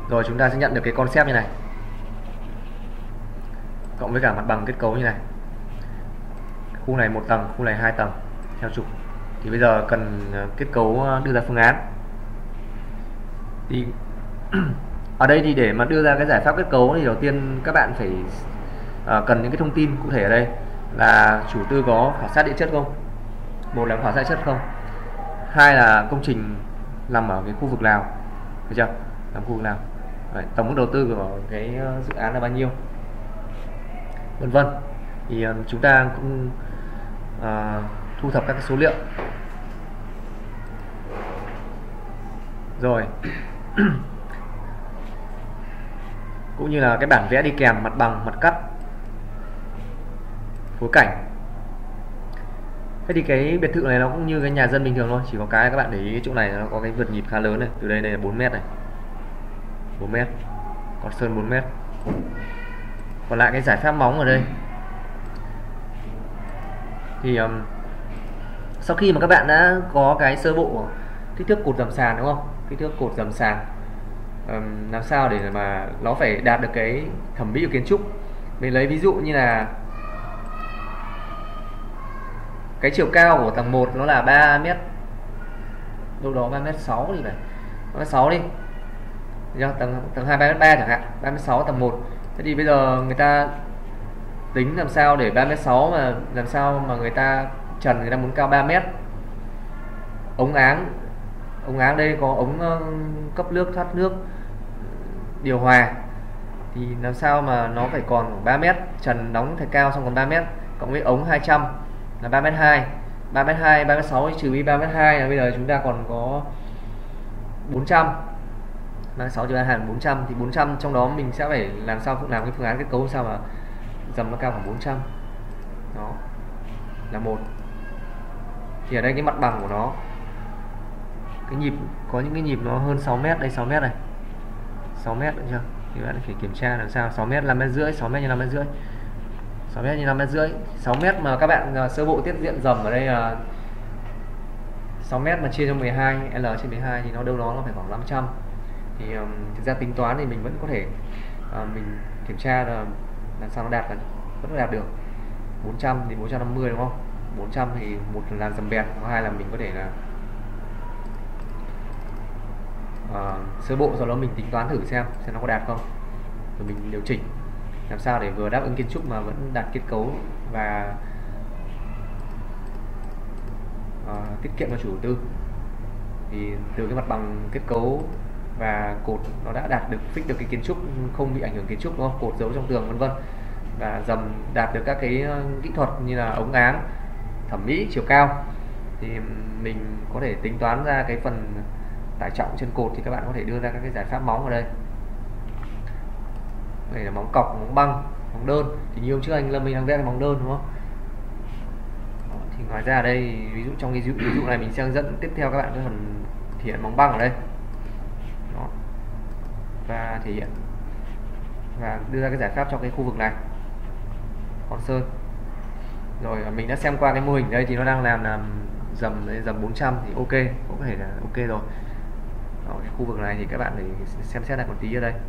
Rồi chúng ta sẽ nhận được cái concept như này, cộng với cả mặt bằng kết cấu như này. Khu này 1 tầng, khu này 2 tầng theo trục. Thì bây giờ cần kết cấu, đưa ra phương án. Thì ở đây thì để mà đưa ra cái giải pháp kết cấu thì đầu tiên các bạn phải cần những cái thông tin cụ thể ở đây là chủ tư có khảo sát địa chất không, một là khảo sát địa chất không, hai là công trình nằm ở cái khu vực nào, được chưa, nằm khu vực nào. Đấy, tổng mức đầu tư của cái dự án là bao nhiêu, vân vân. Thì chúng ta cũng thu thập các cái số liệu rồi cũng như là cái bản vẽ đi kèm mặt bằng, mặt cắt, phối cảnh. Thế thì cái biệt thự này nó cũng như cái nhà dân bình thường thôi, chỉ có cái các bạn để ý cái chỗ này nó có cái vượt nhịp khá lớn này, từ đây là 4 mét này, 4 mét, còn sơn 4 mét. Còn lại cái giải pháp móng ở đây thì sau khi mà các bạn đã có cái sơ bộ kích thước cột dầm sàn, đúng không, kích thước cột dầm sàn, làm sao để mà nó phải đạt được cái thẩm mỹ của kiến trúc. Mình lấy ví dụ như là cái chiều cao của tầng 1 nó là 3 mét, đâu đó 3 mét 6 đi này, 3 mét 6 đi, tầng 2 3 mét 3 chẳng hạn, 3 mét 6 tầng 1. Thế thì bây giờ người ta tính làm sao để 3 mét 6 mà làm sao mà người ta trần, người ta muốn cao 3 mét. Ống áng đây có ống cấp nước, thoát nước, điều hòa, thì làm sao mà nó phải còn 3 mét, trần đóng thật cao xong còn 3 mét, cộng với ống 200 là 3 mét 2, 3 mét 2, 3 mét 6 trừ đi 3 mét 2 là bây giờ chúng ta còn có 400, 3 mét 6 trừ 3 là 400, thì 400 trong đó mình sẽ phải làm sao làm cái phương án kết cấu sao mà dầm nó cao khoảng 400. Đó là một. Thì ở đây cái mặt bằng của nó, cái nhịp, có những cái nhịp nó hơn 6 mét, đây 6 mét này, 6 mét được chưa? Thì bạn phải kiểm tra làm sao 6 mét, 5 mét rưỡi, 6 mét nhân 5 mét rưỡi, 6 mét nhân 5 mét rưỡi, 6 mét mà các bạn sơ bộ tiết diện dầm ở đây là 6 mét mà chia cho 12, L trên 12 thì nó đâu đó nó phải khoảng 500. Thì thực ra tính toán thì mình vẫn có thể mình kiểm tra là làm sao nó đạt, vẫn đạt được 400 thì 450, đúng không? 400 thì một là làm dầm bẹt, hai là mình có thể là sơ bộ, sau đó mình tính toán thử xem nó có đạt không, rồi mình điều chỉnh làm sao để vừa đáp ứng kiến trúc mà vẫn đạt kết cấu và tiết kiệm cho chủ đầu tư. Thì từ cái mặt bằng kết cấu và cột nó đã đạt được fix được cái kiến trúc, không bị ảnh hưởng kiến trúc, đúng không? Cột giấu trong tường vân vân, và dầm đạt được các cái kỹ thuật như là ống áng, thẩm mỹ, chiều cao, thì mình có thể tính toán ra cái phần tải trọng trên cột. Thì các bạn có thể đưa ra các cái giải pháp móng ở đây. Đây là móng cọc, móng băng, móng đơn. Thì như hôm trước anh Lâm mình đang vẽ cái móng đơn, đúng không? Đó, thì ngoài ra ở đây ví dụ trong cái ví dụ này mình sẽ hướng dẫn tiếp theo các bạn cái phần thể hiện móng băng ở đây. Đó. Và thể hiện và đưa ra cái giải pháp cho cái khu vực này, con sơn. Rồi mình đã xem qua cái mô hình đây thì nó đang làm dầm 400 thì ok, cũng có thể là ok rồi. Đó, cái khu vực này thì các bạn phải xem xét lại một tí ở đây.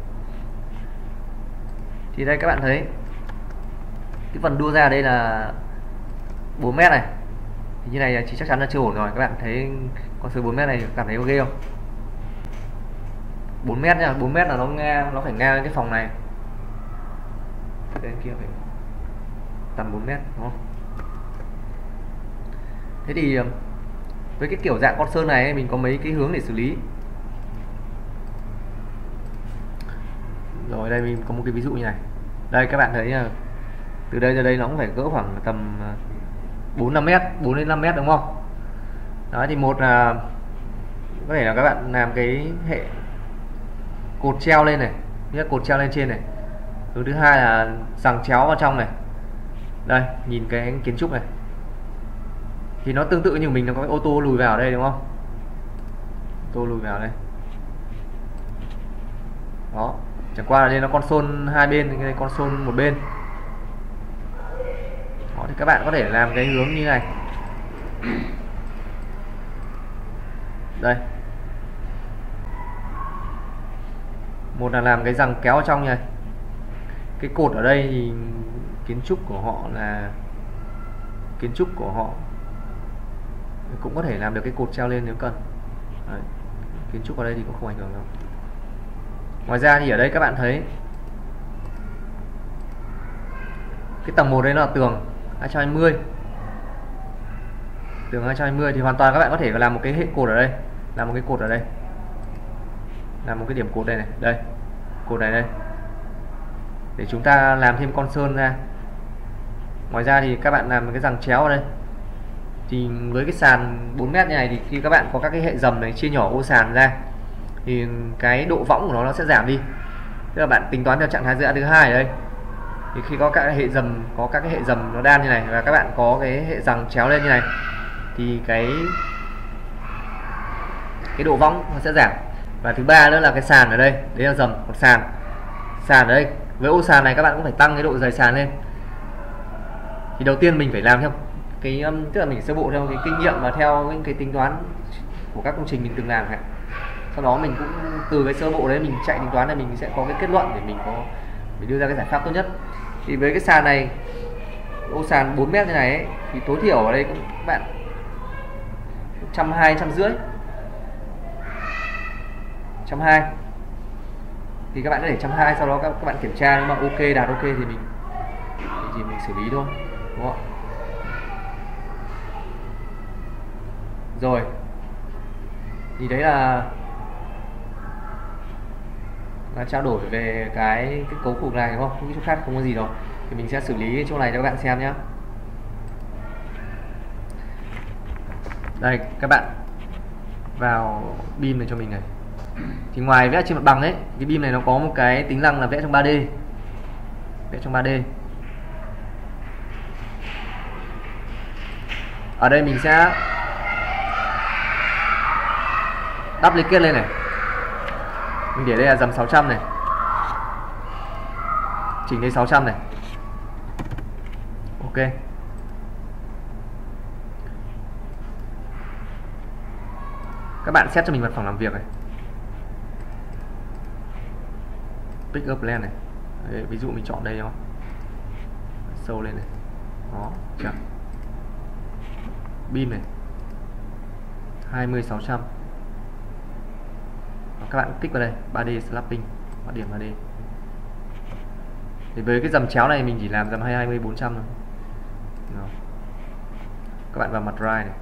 Thì đây các bạn thấy cái phần đua ra đây là 4 mét này, thì như này thì chắc chắn là chưa ổn rồi. Các bạn thấy con số 4 mét này cảm thấy ok không? 4 mét nha, 4 mét là nó phải ngang cái phòng này, bên kia phải tầm 4 mét, đúng không? Thế thì với cái kiểu dạng con sơn này mình có mấy cái hướng để xử lý. Rồi đây mình có một cái ví dụ như này. Đây các bạn thấy là từ đây ra đây nó cũng phải cỡ khoảng tầm 4-5 mét, 4 đến 5 mét, đúng không? Đó, thì một là có thể là các bạn làm cái hệ cột treo lên này, nhất cột treo lên trên này. Hướng thứ hai là giằng chéo vào trong này. Đây, nhìn cái kiến trúc này thì nó tương tự như mình, nó có cái ô tô lùi vào đây, đúng không? Ô tô lùi vào đây. Đó, chẳng qua là đây nó con sôn hai bên, cái con sôn một bên. Đó, thì các bạn có thể làm cái hướng như này. Đây, Một là làm cái răng kéo ở trong này. Cái cột ở đây thì kiến trúc của họ cũng có thể làm được cái cột treo lên nếu cần. Đấy. Kiến trúc ở đây thì cũng không ảnh hưởng đâu. Ngoài ra thì ở đây các bạn thấy cái tầng 1 đấy là tường 220. Tường 220 thì hoàn toàn các bạn có thể làm một cái hệ cột ở đây, làm một cái cột ở đây, làm một cái điểm cột đây này, đây cột này đây, để chúng ta làm thêm con sơn ra. Ngoài ra thì các bạn làm một cái răng chéo ở đây. Thì với cái sàn 4 mét như này thì khi các bạn có các cái hệ dầm này chia nhỏ ô sàn ra thì cái độ võng của nó sẽ giảm đi. Tức là bạn tính toán theo trạng thái dự án thứ hai ở đây. Thì khi có các cái hệ dầm nó đan như này và các bạn có cái hệ răng chéo lên như này thì cái độ võng nó sẽ giảm. Và thứ ba nữa là cái sàn ở đây, đấy là dầm, một sàn ở đây. Với ô sàn này các bạn cũng phải tăng cái độ dày sàn lên. Thì đầu tiên mình phải làm theo cái tức là mình sơ bộ theo cái kinh nghiệm và theo những cái tính toán của các công trình mình từng làm hả. Sau đó mình cũng từ cái sơ bộ đấy mình chạy tính toán là mình sẽ có cái kết luận để mình đưa ra cái giải pháp tốt nhất. Thì với cái sàn này, ô sàn 4 mét như này ấy, thì tối thiểu ở đây các bạn 120, 150. 120 thì các bạn có thể 120, sau đó các bạn kiểm tra nếu mà ok, đạt ok thì mình xử lý thôi, đúng không? Rồi thì đấy là trao đổi về cái cấu cục này, đúng không? Những chỗ khác không có gì đâu, thì mình sẽ xử lý chỗ này cho các bạn xem nhé. Đây các bạn vào beam này cho mình này. Thì ngoài vẽ trên mặt bằng ấy, cái beam này nó có một cái tính năng là vẽ trong 3D. Vẽ trong 3D. Ở đây mình sẽ duplicate lên này. Mình để đây là dầm 600 này. Chỉnh đây 600 này. Ok. Các bạn set cho mình mặt phẳng làm việc này. Pick up plan này. Đấy, ví dụ mình chọn đây không? Sâu lên này. Đó, chưa? Beam này. 20-600. Các bạn kích vào đây, 3D slapping, bắt điểm 3D. Thì với cái dầm chéo này mình chỉ làm dầm 20-400 thôi. Đó. Các bạn vào mặt right này.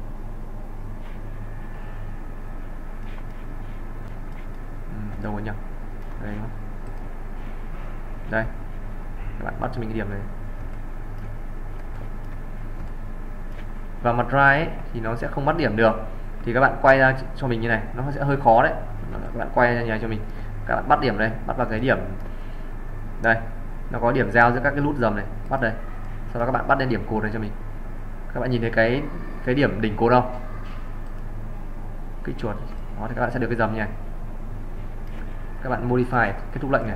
Đâu có nhầm. Đây không? Đây. Các bạn bắt cho mình cái điểm này. Vào mặt right ấy, thì nó sẽ không bắt điểm được. Thì các bạn quay ra cho mình như này, nó sẽ hơi khó đấy. Các bạn quay ra nhà cho mình, các bạn bắt điểm đây, bắt vào cái điểm đây, nó có điểm giao giữa các cái nút dầm này, bắt đây. Sau đó các bạn bắt lên điểm cột này cho mình. Các bạn nhìn thấy cái điểm đỉnh cột không? Kích chuột, đó thì các bạn sẽ được cái dầm như này. Các bạn modify, kết thúc lệnh này.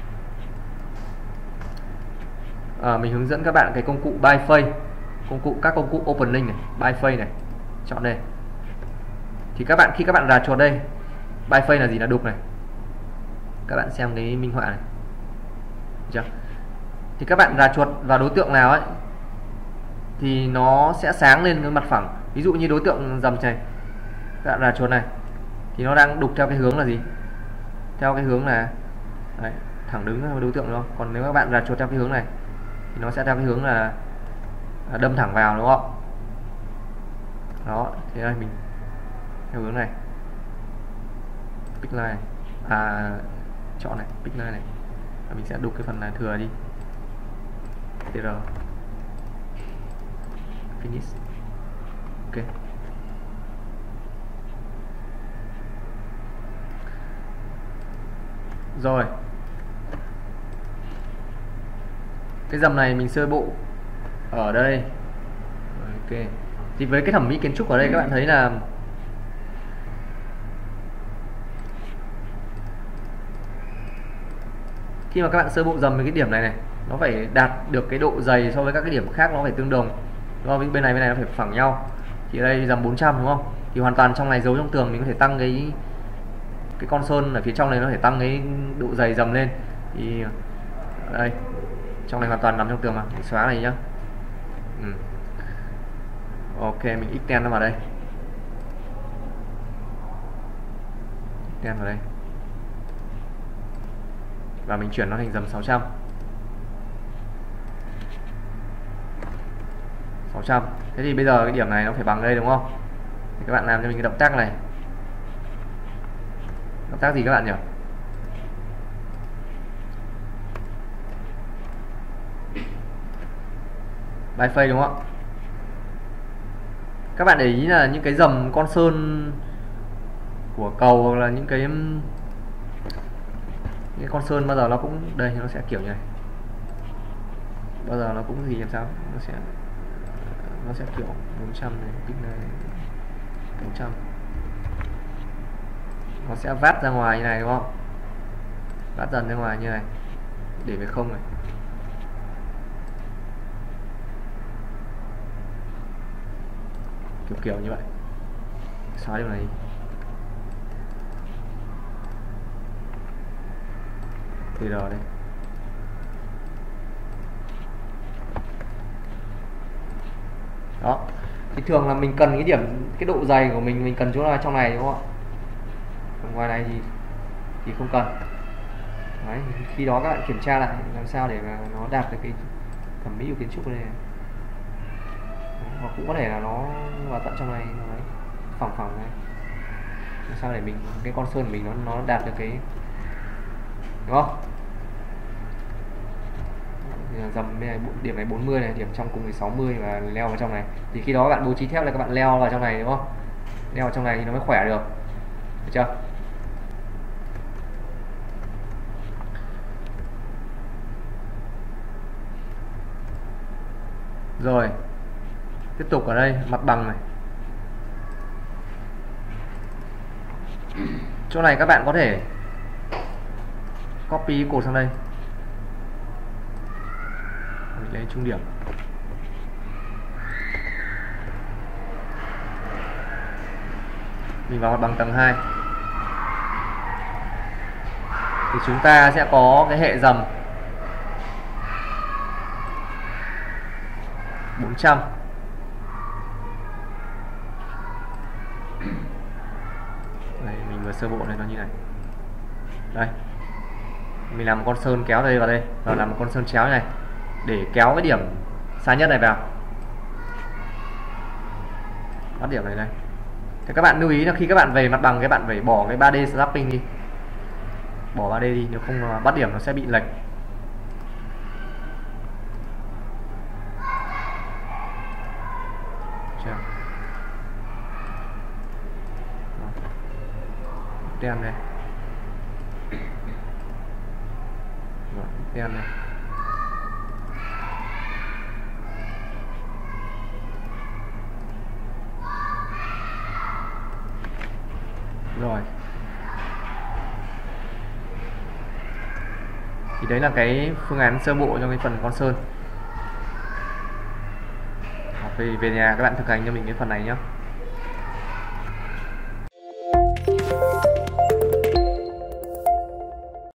Mình hướng dẫn các bạn cái công cụ biface, các công cụ open link này, biface này, chọn đây. Thì khi các bạn rà chuột đây, biface là gì, là đục này. Các bạn xem cái minh họa này, chưa? Thì các bạn rà chuột vào đối tượng nào ấy thì nó sẽ sáng lên cái mặt phẳng. Ví dụ như đối tượng dầm này, các bạn rà chuột này thì nó đang đục theo cái hướng là gì? Theo cái hướng là đấy, thẳng đứng với đối tượng, đúng không? Còn nếu các bạn rà chuột theo cái hướng này thì nó sẽ theo cái hướng là đâm thẳng vào, đúng không? Đó, thì đây mình theo hướng này, pick line này. Chọn này, pick line này. Và mình sẽ đục cái phần này thừa đi. TR finish. Ok. Rồi. Cái dầm này mình sơ bộ ở đây. Ok. Thì với cái thẩm mỹ kiến trúc ở đây các bạn thấy là khi mà các bạn sơ bộ dầm với cái điểm này này, nó phải đạt được cái độ dày so với các cái điểm khác, nó phải tương đồng, đúng không? Bên này nó phải phẳng nhau. Thì ở đây dầm 400, đúng không? Thì hoàn toàn trong này giấu trong tường mình có thể tăng cái con sơn ở phía trong này nó thể tăng cái độ dày dầm lên. Thì đây, trong này hoàn toàn nằm trong tường mà, mình xóa này nhá. Ok, mình extend nó vào đây, extend vào đây, và mình chuyển nó thành dầm 600. Thế thì bây giờ cái điểm này nó phải bằng đây đúng không? Thì các bạn làm cho mình cái động tác này. Động tác gì các bạn nhỉ? Bài phây đúng không? Các bạn để ý là những cái dầm con sơn của cầu hoặc là những cái con sơn bao giờ nó cũng đây, nó sẽ kiểu như này. Bao giờ nó cũng gì làm sao? Nó sẽ kiểu 400 này, tích này 400. Nó sẽ vát ra ngoài như này đúng không? Vát dần ra ngoài như này. Để về không này. Kiểu như vậy. Xóa điều này đi. Từ đó đây. Đó. Thì thường là mình cần cái điểm, cái độ dày của mình cần chỗ là trong này đúng không ạ? Còn ngoài này thì không cần. Đấy, khi đó các bạn kiểm tra lại làm sao để mà nó đạt được cái thẩm mỹ của kiến trúc này. Hoặc cũng có thể là nó vào tận trong này, đấy, phẳng này. Làm sao để mình cái con sơn của mình nó đạt được cái, đúng không? Dầm này, điểm này 40 này, điểm trong cùng thì 60 và leo vào trong này. Thì khi đó bạn bố trí thép là các bạn leo vào trong này đúng không? Leo vào trong này thì nó mới khỏe được. Được chưa? Rồi. Tiếp tục ở đây, mặt bằng này. Chỗ này các bạn có thể copy cột sang đây. Mình lấy trung điểm. Mình vào mặt bằng tầng 2. Thì chúng ta sẽ có cái hệ dầm 400. Đây, mình vừa sơ bộ này nó như này. Đây. Mình làm một con sơn kéo đây vào đây, và làm một con sơn chéo này để kéo cái điểm xa nhất này vào. Bắt điểm này đây. Thì các bạn lưu ý là khi các bạn về mặt bằng, các bạn phải bỏ cái 3D snapping đi. Bỏ 3D đi, nếu không là bắt điểm nó sẽ bị lệch. Tem đây. Tem này. Rồi. Thì đấy là cái phương án sơ bộ cho cái phần con sơn. Về nhà các bạn thực hành cho mình cái phần này nhé.